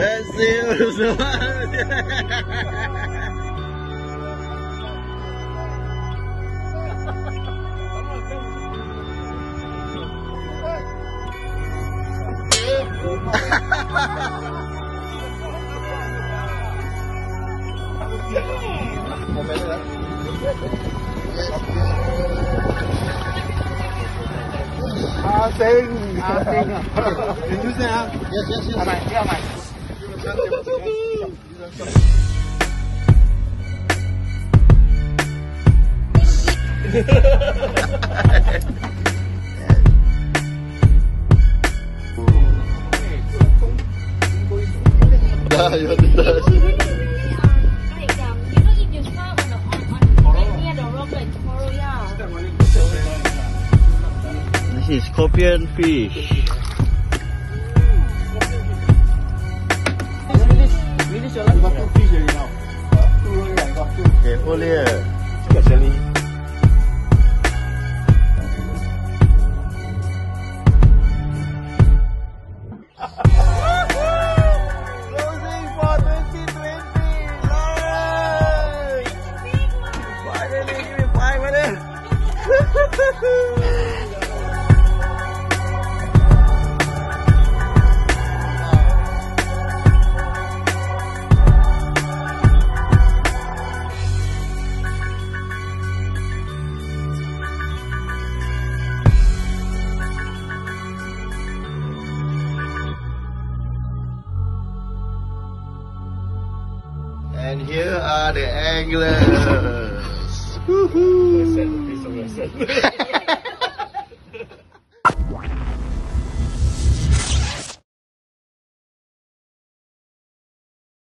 Let's see. Asing. Jujurnya. Yes. Amai. Dah, ya dah. This is scorpion fish. Careful here. Closing for 2020. Finally, give me 5 minutes. And here are the anglers. Woohoo!